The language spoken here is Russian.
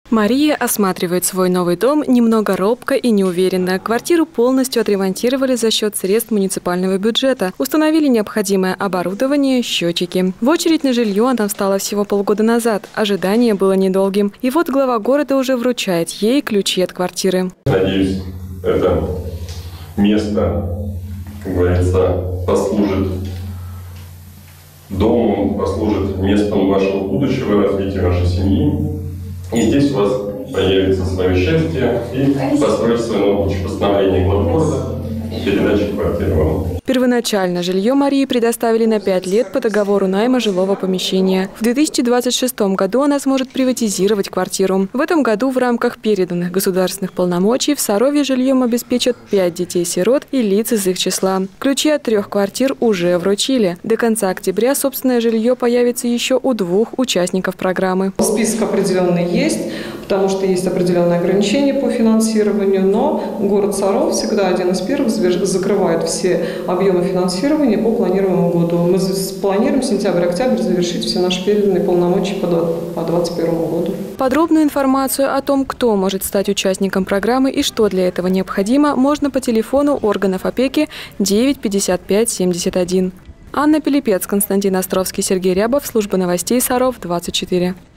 Мария осматривает свой новый дом немного робко и неуверенно. Квартиру полностью отремонтировали за счет средств муниципального бюджета. Установили необходимое оборудование, счетчики. В очередь на жилье она встала всего полгода назад. Ожидание было недолгим. И вот глава города уже вручает ей ключи от квартиры. Надеюсь, это место, как говорится, послужит домом, послужит местом вашего будущего, развития вашей семьи. И здесь у вас появится свое счастье и построить свое новое постановление главы города, передачи квартиры вам. Первоначально жилье Марии предоставили на 5 лет по договору найма жилого помещения. В 2026 году она сможет приватизировать квартиру. В этом году в рамках переданных государственных полномочий в Сарове жильем обеспечат 5 детей-сирот и лиц из их числа. Ключи от 3 квартир уже вручили. До конца октября собственное жилье появится еще у 2 участников программы. Список определенный есть, потому что есть определенные ограничения по финансированию, но город Саров всегда один из первых закрывает все объемы финансирования по планируемому году. Мы планируем сентябрь-октябрь завершить все наши переданные полномочия по 2021 году. Подробную информацию о том, кто может стать участником программы и что для этого необходимо, можно по телефону органов опеки 9 55 71. Анна Пилипец, Константин Островский, Сергей Рябов, служба новостей Саров 24.